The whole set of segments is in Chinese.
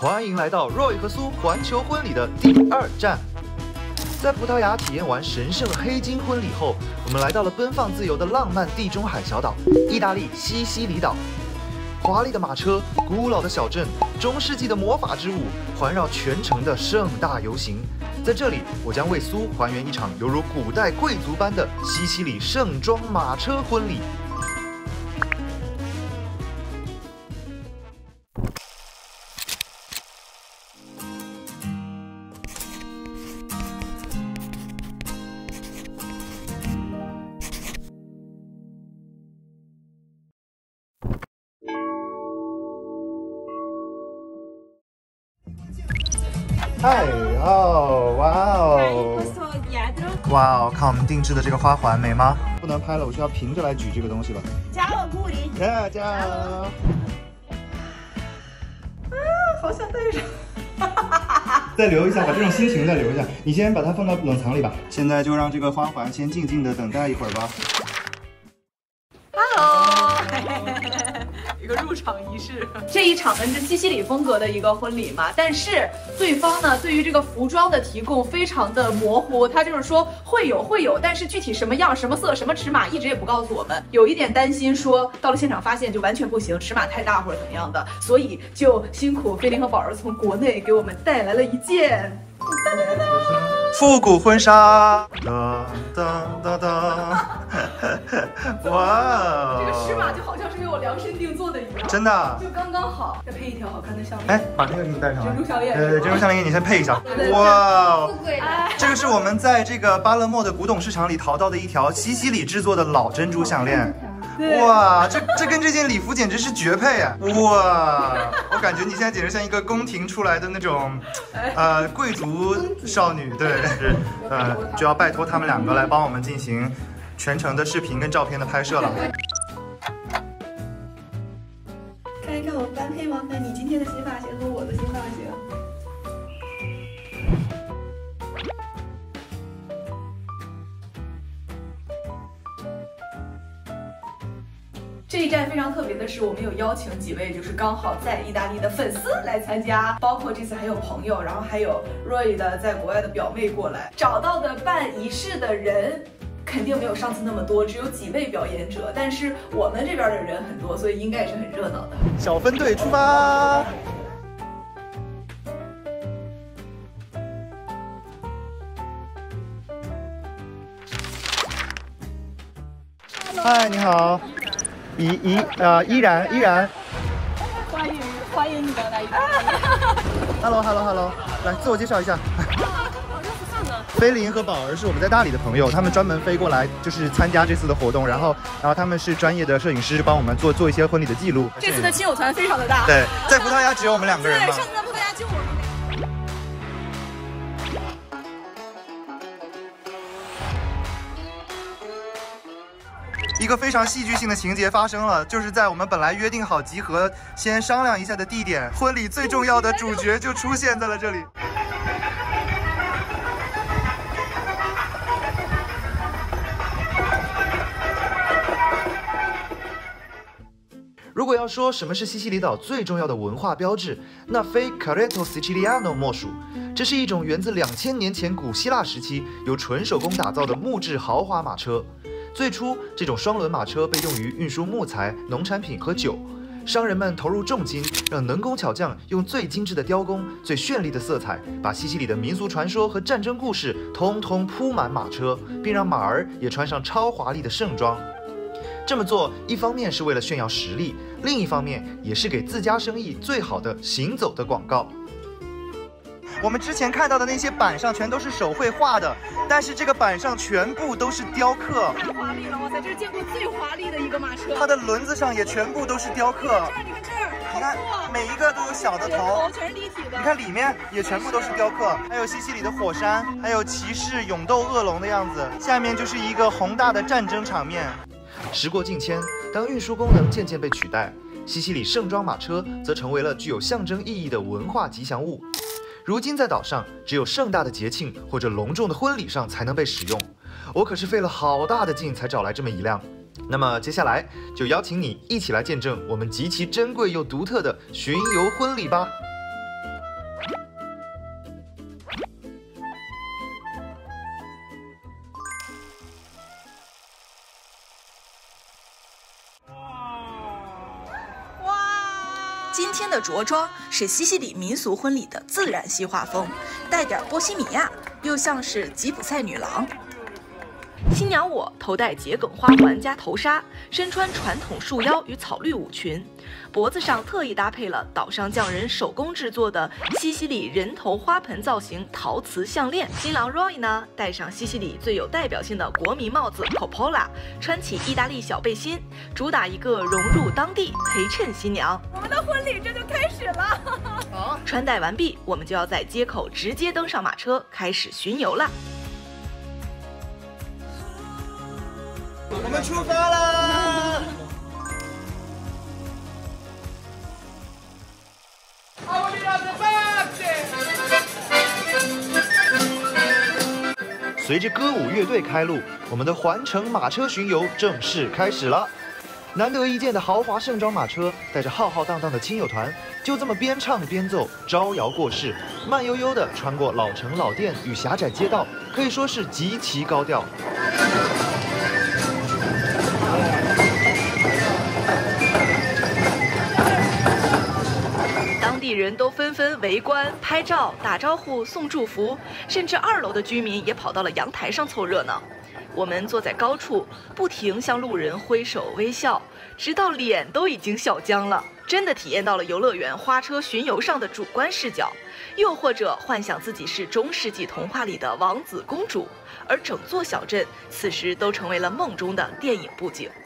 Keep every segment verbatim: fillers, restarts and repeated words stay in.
欢迎来到 Roy 和苏环球婚礼的第二站。在葡萄牙体验完神圣黑金婚礼后，我们来到了奔放自由的浪漫地中海小岛——意大利西西里岛。华丽的马车、古老的小镇、中世纪的魔法之舞，环绕全城的盛大游行。在这里，我将为苏还原一场犹如古代贵族般的西西里盛装马车婚礼。 嗨哦，哇哦，哇哦，看我们定制的这个花环美吗？不能拍了，我需要平着来举这个东西了。 加我鼓励， 加加。啊， 好想戴上。 再留一下，把这种心情再留一下。你先把它放到冷藏里吧。现在就让这个花环先静静的等待一会儿吧。 Hello。一个入场仪式，这一场呢是西西里风格的一个婚礼嘛，但是对方呢对于这个服装的提供非常的模糊，他就是说会有会有，但是具体什么样、什么色、什么尺码一直也不告诉我们，有一点担心说到了现场发现就完全不行，尺码太大或者怎么样的，所以就辛苦菲林和宝儿从国内给我们带来了一件。哒哒哒哒复古婚纱，哒哒哒哒，哇！ 这个尺码就好像是为我量身定做的一样， 真的， 就刚刚好。再配一条好看的项链， 哎，把这个给你戴上。 珍珠项链， 对对，珍珠项链你先配一下。哇，这个是我们在这个巴勒莫的古董市场里淘到的一条西西里制作的老珍珠项链。 哇，这这跟这件礼服简直是绝配啊！哇，我感觉你现在简直像一个宫廷出来的那种，呃，贵族少女。对，是，呃，就要拜托他们两个来帮我们进行全程的视频跟照片的拍摄了。 看一看我们般配吗？那你今天的新发型和我的新发型。 这一站非常特别的是，我们有邀请几位就是刚好在意大利的粉丝来参加，包括这次还有朋友，然后还有 Roy 的在国外的表妹过来。找到的办仪式的人肯定没有上次那么多，只有几位表演者，但是我们这边的人很多，所以应该也是很热闹的。 小分队出发！嗨，你好。 依依呃依然依然， 欢迎欢迎你们来！ Hello Hello Hello， 来自我介绍一下。 我认识上的。 菲林和宝儿是我们在大理的朋友，他们专门飞过来就是参加这次的活动，然后然后他们是专业的摄影师，帮我们做做一些婚礼的记录。 这次的亲友团非常的大。 对，在葡萄牙只有我们两个人嘛。 对，上次在葡萄牙就我们。 一个非常戏剧性的情节发生了，就是在我们本来约定好集合、先商量一下的地点，婚礼最重要的主角就出现在了这里。如果要说什么是西西里岛最重要的文化标志，那非 Carretto Siciliano 莫属。这是一种源自两千年前古希腊时期，由纯手工打造的木质豪华马车。 最初，这种双轮马车被用于运输木材、农产品和酒。商人们投入重金，让能工巧匠用最精致的雕工、最绚丽的色彩，把西西里的民俗传说和战争故事通通铺满马车，并让马儿也穿上超华丽的盛装。这么做，一方面是为了炫耀实力，另一方面也是给自家生意最好的行走的广告。 我们之前看到的那些板上全都是手绘画的，但是这个板上全部都是雕刻， 太华丽了！哇塞，这是见过最华丽的一个马车。 它的轮子上也全部都是雕刻。 这儿，你看这儿， 你看每一个都有小的头， 全是立体的。 你看里面也全部都是雕刻，还有西西里的火山，还有骑士勇斗恶龙的样子。下面就是一个宏大的战争场面。时过境迁，当运输功能渐渐被取代，西西里盛装马车则成为了具有象征意义的文化吉祥物。 如今在岛上，只有盛大的节庆或者隆重的婚礼上才能被使用。我可是费了好大的劲才找来这么一辆。那么接下来就邀请你一起来见证我们极其珍贵又独特的巡游婚礼吧。 的着装是西西里民俗婚礼的自然系画风，带点波西米亚，又像是吉普赛女郎。新娘我头戴桔梗花环加头纱，身穿传统束腰与草绿舞裙，脖子上特意搭配了岛上匠人手工制作的西西里人头花盆造型陶瓷项链。新郎 Roy 呢，戴上西西里最有代表性的国民帽子 Coppola， 穿起意大利小背心，主打一个融入当地，陪衬新娘。 我们的婚礼这就开始了。 好，穿戴完毕，我们就要在街口直接登上马车，开始巡游了。 我们出发啦！ 随着歌舞乐队开路，我们的环城马车巡游正式开始了。难得一见的豪华盛装马车，带着浩浩荡荡的亲友团，就这么边唱边奏，招摇过市，慢悠悠地穿过老城老店与狭窄街道，可以说是极其高调。 当地人都纷纷围观、拍照、打招呼、送祝福，甚至二楼的居民也跑到了阳台上凑热闹。我们坐在高处，不停向路人挥手微笑，直到脸都已经笑僵了。真的体验到了游乐园花车巡游上的主观视角，又或者幻想自己是中世纪童话里的王子公主，而整座小镇此时都成为了梦中的电影布景。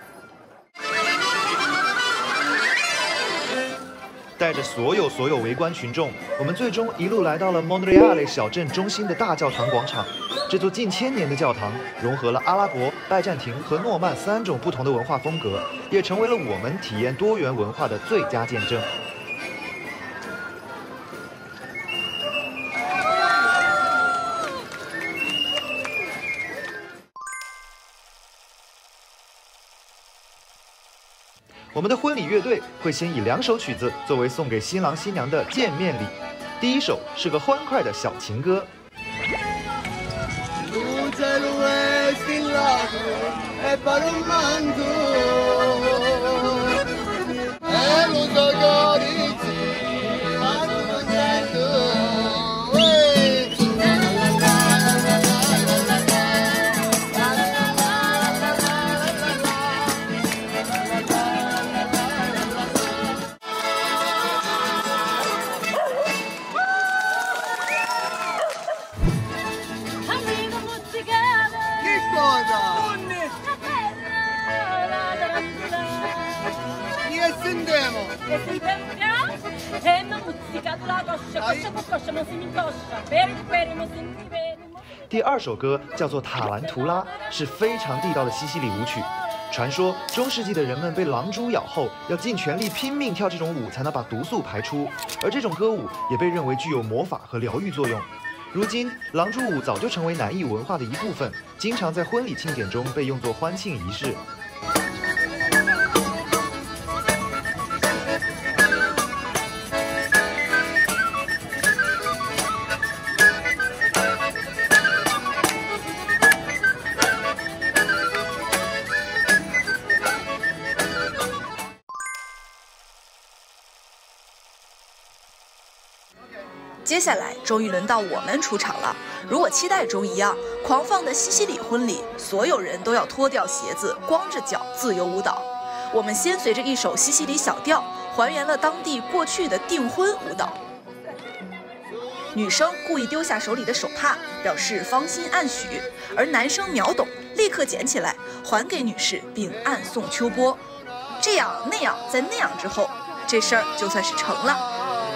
带着所有所有围观群众，我们最终一路来到了 Monreale 小镇中心的大教堂广场。这座近千年的教堂融合了阿拉伯、拜占庭和诺曼三种不同的文化风格，也成为了我们体验多元文化的最佳见证。我们的婚礼乐队会先以两首曲子作为送给新郎新娘的见面礼。第一首是个欢快的小情歌。第二首歌叫做《塔兰图拉》，是非常地道的西西里舞曲。传说中世纪的人们被狼蛛咬后，要尽全力拼命跳这种舞，才能把毒素排出。而这种歌舞也被认为具有魔法和疗愈作用。如今，狼蛛舞早就成为南艺文化的一部分，经常在婚礼庆典中被用作欢庆仪式。 接下来终于轮到我们出场了。如我期待中一样，狂放的西西里婚礼，所有人都要脱掉鞋子，光着脚自由舞蹈。我们先随着一首西西里小调，还原了当地过去的订婚舞蹈。女生故意丢下手里的手帕，表示芳心暗许，而男生秒懂，立刻捡起来还给女士，并暗送秋波。这样那样，在那样之后，这事儿就算是成了。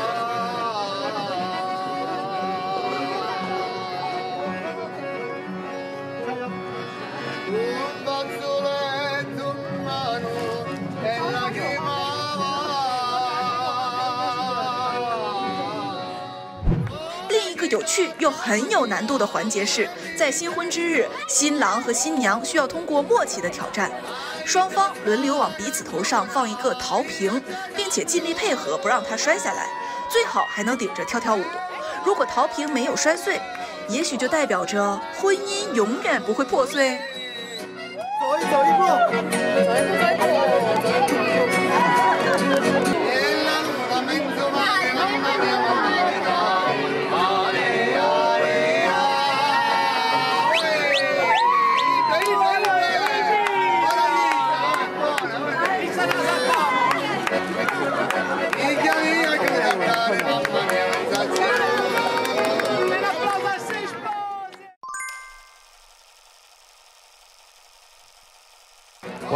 有趣又很有难度的环节是，在新婚之日，新郎和新娘需要通过默契的挑战，双方轮流往彼此头上放一个陶瓶，并且尽力配合不让它摔下来，最好还能顶着跳跳舞。如果陶瓶没有摔碎，也许就代表着婚姻永远不会破碎。 走一走一步，走一步，走一步。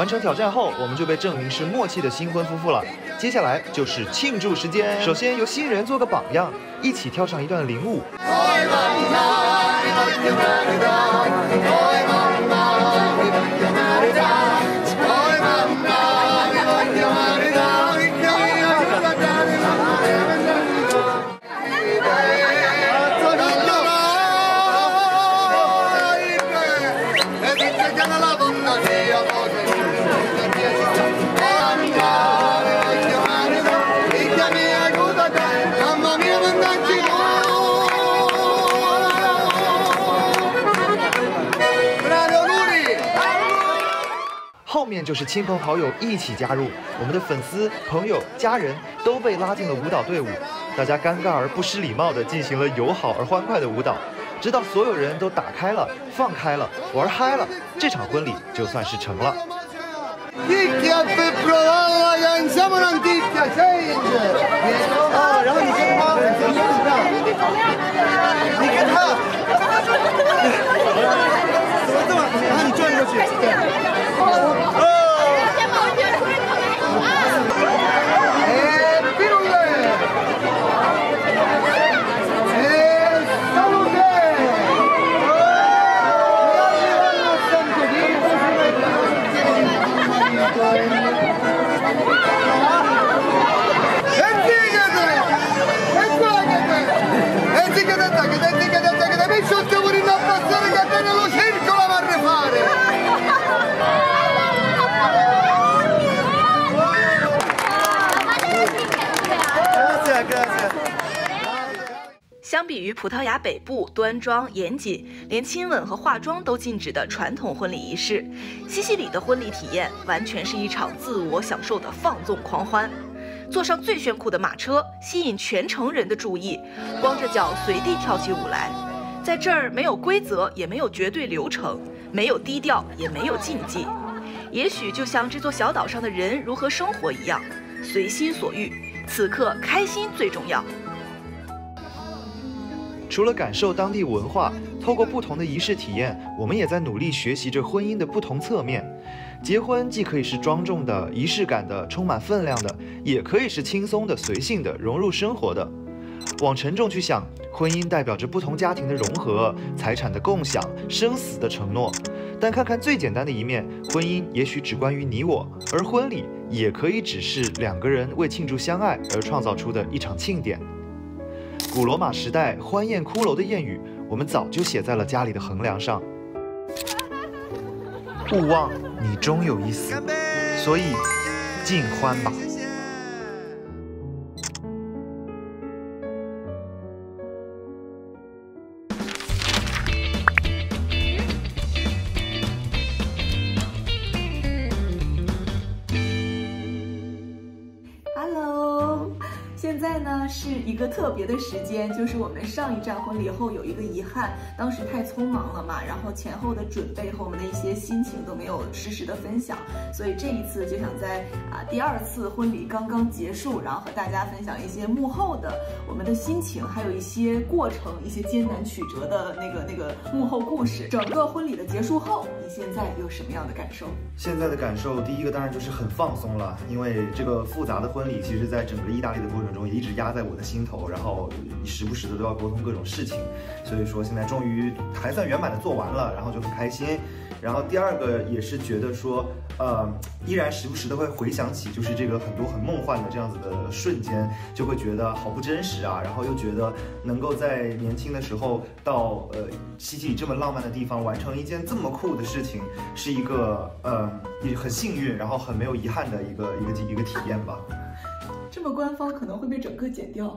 完成挑战后，我们就被证明是默契的新婚夫妇了。接下来就是庆祝时间，首先由新人做个榜样，一起跳上一段领舞。后面就是亲朋好友一起加入，我们的粉丝、朋友、家人都被拉进了舞蹈队伍，大家尴尬而不失礼貌地进行了友好而欢快的舞蹈，直到所有人都打开了、放开了、玩嗨了，这场婚礼就算是成了。 啊，然后你跟他，你跟他，怎么这么？然后你转过去，对。 相比于葡萄牙北部端庄严谨，连亲吻和化妆都禁止的传统婚礼仪式，西西里的婚礼体验完全是一场自我享受的放纵狂欢。坐上最炫酷的马车，吸引全城人的注意，光着脚随地跳起舞来。在这儿没有规则，也没有绝对流程，没有低调，也没有禁忌。也许就像这座小岛上的人如何生活一样，随心所欲，此刻开心最重要。 除了感受当地文化，透过不同的仪式体验，我们也在努力学习着婚姻的不同侧面。结婚既可以是庄重的、仪式感的、充满分量的，也可以是轻松的、随性的、融入生活的。往沉重去想，婚姻代表着不同家庭的融合、财产的共享、生死的承诺。但看看最简单的一面，婚姻也许只关于你我，而婚礼也可以只是两个人为庆祝相爱而创造出的一场庆典。古罗马时代欢宴骷髅的谚语，我们早就写在了家里的横梁上。勿忘你终有一死，所以尽欢吧。 现在呢是一个特别的时间，就是我们上一站婚礼后有一个遗憾，当时太匆忙了嘛，然后前后的准备和我们的一些心情都没有实时的分享，所以这一次就想在啊第二次婚礼刚刚结束，然后和大家分享一些幕后的我们的心情，还有一些过程，一些艰难曲折的那个那个幕后故事。整个婚礼的结束后，你现在有什么样的感受？ 现在的感受，第一个当然就是很放松了，因为这个复杂的婚礼，其实在整个意大利的过程中也一直压在我的心头，然后时不时的都要沟通各种事情，所以说现在终于还算圆满的做完了，然后就很开心。然后第二个也是觉得说，呃，依然时不时的会回想起，就是这个很多很梦幻的这样子的瞬间，就会觉得好不真实啊，然后又觉得能够在年轻的时候到呃西西里这么浪漫的地方完成一件这么酷的事情，是一个呃也很幸运，然后很没有遗憾的一个一个一个体验吧。 这么官方可能会被整个剪掉。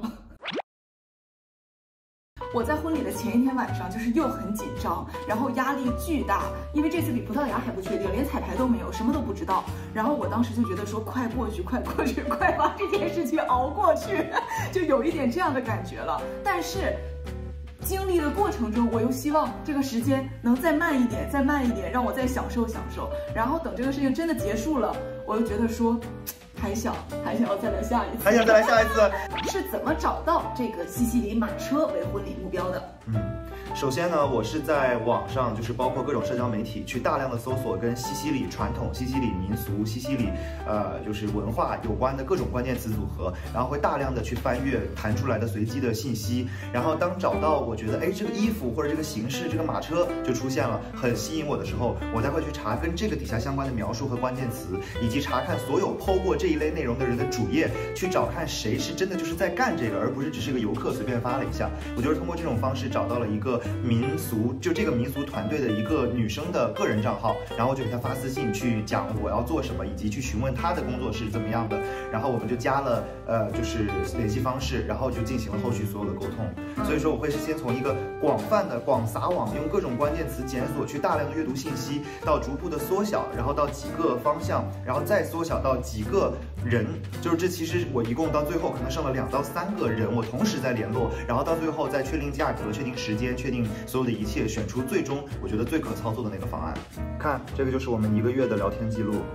我在婚礼的前一天晚上，就是又很紧张，然后压力巨大，因为这次比葡萄牙还不确定，连彩排都没有，什么都不知道。然后我当时就觉得说，快过去，快过去，快把这件事情熬过去，就有一点这样的感觉了。但是经历的过程中，我又希望这个时间能再慢一点，再慢一点，让我再享受享受。然后等这个事情真的结束了，我又觉得说， 还想还想要再来下一次， 还想再来下一次。 是怎么找到这个西西里马车为婚礼目标的？ 嗯。首先呢，我是在网上，就是包括各种社交媒体，去大量的搜索跟西西里传统、西西里民俗、西西里呃就是文化有关的各种关键词组合，然后会大量的去翻阅弹出来的随机的信息，然后当找到我觉得哎这个衣服或者这个形式、这个马车就出现了，很吸引我的时候，我才会去查跟这个底下相关的描述和关键词，以及查看所有 po 过这一类内容的人的主页，去找看谁是真的就是在干这个，而不是只是个游客随便发了一下。我就是通过这种方式找到了一个民俗，就这个民俗团队的一个女生的个人账号，然后就给她发私信去讲我要做什么，以及去询问她的工作是怎么样的，然后我们就加了呃就是联系方式，然后就进行了后续所有的沟通。所以说我会是先从一个广泛的广撒网，用各种关键词检索去大量的阅读信息，到逐步的缩小，然后到几个方向，然后再缩小到几个人，就是这其实我一共到最后可能剩了两到三个人，我同时在联络，然后到最后再确定价格、确定时间、确定所有的一切，选出最终我觉得最可操作的那个方案。看，这个就是我们一个月的聊天记录。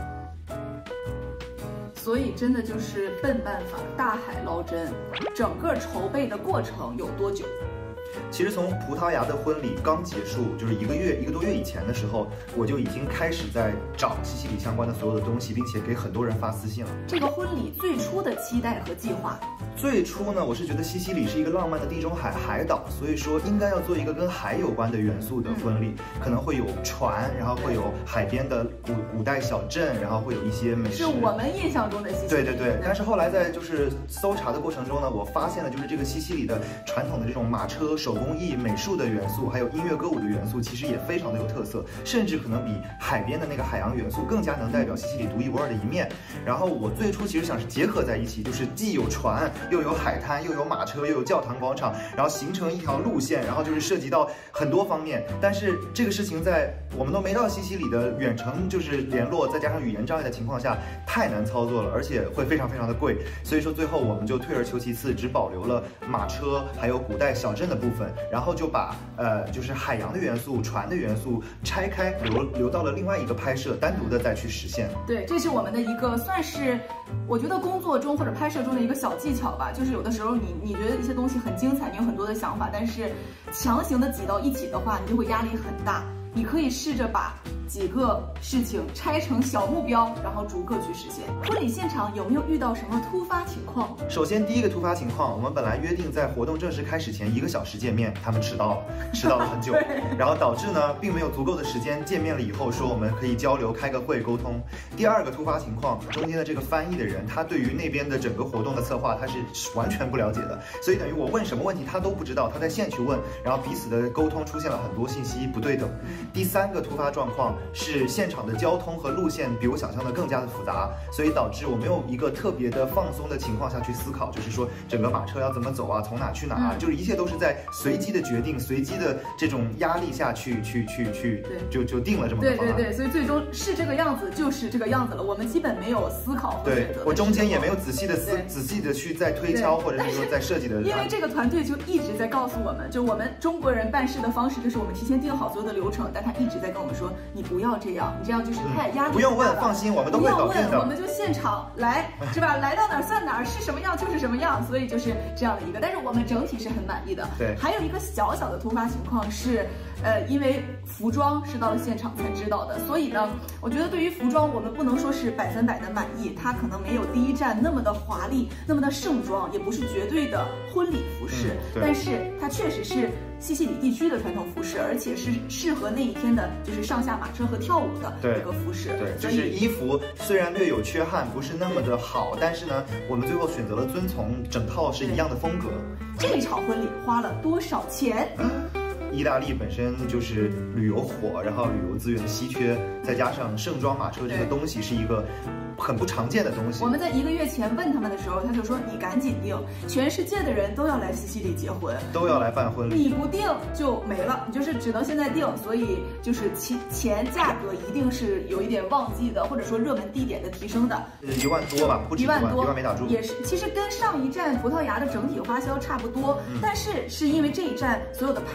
所以真的就是笨办法，大海捞针。整个筹备的过程有多久？ 其实从葡萄牙的婚礼刚结束，就是一个月一个多月以前的时候，我就已经开始在找西西里相关的所有的东西，并且给很多人发私信了。 这个婚礼最初的期待和计划， 最初呢，我是觉得西西里是一个浪漫的地中海海岛，所以说应该要做一个跟海有关的元素的婚礼，可能会有船，然后会有海边的古古代小镇，然后会有一些美食， 是我们印象中的西西里。 对对对，但是后来在就是搜查的过程中呢，我发现了就是这个西西里的传统的这种马车、手工艺、美术的元素，还有音乐歌舞的元素，其实也非常的有特色，甚至可能比海边的那个海洋元素更加能代表西西里独一无二的一面。然后我最初其实想是结合在一起，就是既有船，又有海滩，又有马车，又有教堂广场，然后形成一条路线，然后就是涉及到很多方面。但是这个事情在我们都没到西西里的远程就是联络，再加上语言障碍的情况下，太难操作了，而且会非常非常的贵。所以说最后我们就退而求其次，只保留了马车还有古代小镇的部分，然后就把呃就是海洋的元素、船的元素拆开，留留到了另外一个拍摄，单独的再去实现。 对，这是我们的一个算是我觉得工作中或者拍摄中的一个小技巧吧，就是有的时候你你觉得一些东西很精彩，你有很多的想法，但是强行的挤到一起的话，你就会压力很大。你可以试着把几个事情拆成小目标，然后逐个去实现。婚礼现场有没有遇到什么突发情况？ 首先，第一个突发情况，我们本来约定在活动正式开始前一个小时见面，他们迟到了，迟到了很久，然后导致呢，并没有足够的时间见面了以后说我们可以交流、开个会、沟通。第二个突发情况，中间的这个翻译的人，他对于那边的整个活动的策划，他是完全不了解的，所以等于我问什么问题他都不知道，他在线去问，然后彼此的沟通出现了很多信息不对等。第三个突发状况是现场的交通和路线比我想象的更加的复杂，所以导致我没有一个特别的放松的情况下去思考，就是说整个马车要怎么走啊，从哪去哪啊，嗯、就是一切都是在随机的决定、随机的这种压力下去去去去，就就定了这么个方案。 对对对，所以最终是这个样子，就是这个样子了。我们基本没有思考和选择。 对，我中间也没有仔细的思仔细的去再推敲，或者是说在设计的。 因为这个团队就一直在告诉我们，就我们中国人办事的方式，就是我们提前定好所有的流程，但他一直在跟我们说，你不要这样，你这样就是太压力大了、嗯。 不用问，放心，我们都会搞定的。 不用问，我们就现场来，是吧？来到哪儿算哪儿，是什么样就是什么样，所以就是这样的一个。但是我们整体是很满意的。 对。 还有一个小小的突发情况是，呃，因为服装是到了现场才知道的，所以呢，我觉得对于服装，我们不能说是百分百的满意，它可能没有第一站那么的华丽，那么的盛装，也不是绝对的婚礼服饰，嗯、但是它确实是西西里地区的传统服饰，而且是适合那一天的，就是上下马车和跳舞的一个服饰。 对，就是衣服虽然略有缺憾，不是那么的好，但是呢，我们最后选择了遵从整套是一样的风格。 这场婚礼花了多少钱？ 意大利本身就是旅游火，然后旅游资源稀缺，再加上盛装马车这个东西是一个很不常见的东西。 我们在一个月前问他们的时候，他就说你赶紧订，全世界的人都要来西西里结婚， 都要来办婚礼， 你不订就没了，你就是只能现在订。所以就是钱钱价格一定是有一点旺季的，或者说热门地点的提升的。 一万多吧，不止一万多，一万没打住。 也是，其实跟上一站葡萄牙的整体花销差不多，嗯、但是是因为这一站所有的拍摄我们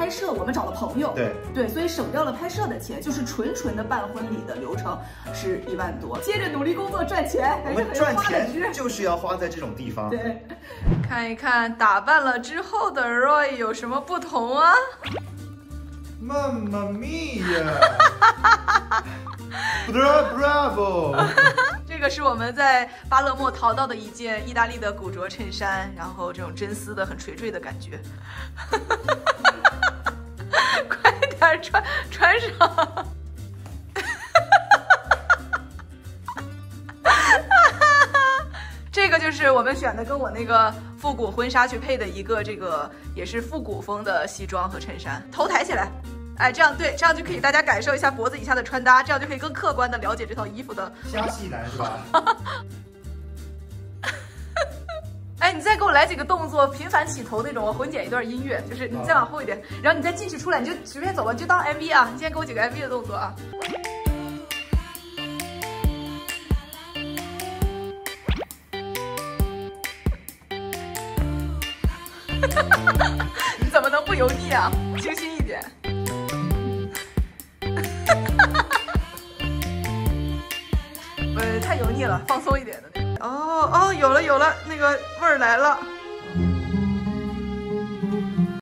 们找了朋友， 对对，所以省掉了拍摄的钱，就是纯纯的办婚礼的流程是一万多。接着努力工作赚钱， 我们赚钱就是要花在这种地方。 对，看一看打扮了之后的 Roy 有什么不同啊？ 妈妈咪呀 ！Bravo！ 这个是我们在巴勒莫淘到的一件意大利的古着衬衫，然后这种真丝的很垂坠的感觉。快点穿穿上！这个就是我们选的，跟我那个复古婚纱去配的一个，这个也是复古风的西装和衬衫。头抬起来，哎，这样对，这样就可以大家感受一下脖子以下的穿搭，这样就可以更客观的了解这套衣服的。 虾细男是吧？ 哎，你再给我来几个动作，频繁起头那种，我混剪一段音乐，就是你再往后一点，然后你再进去出来，你就随便走吧，你就当 M V 啊。你先给我几个 M V 的动作啊。你怎么能不油腻啊？清新一点。呃，太油腻了，放松一点的那个。哦哦，有了有了，那个味儿来了。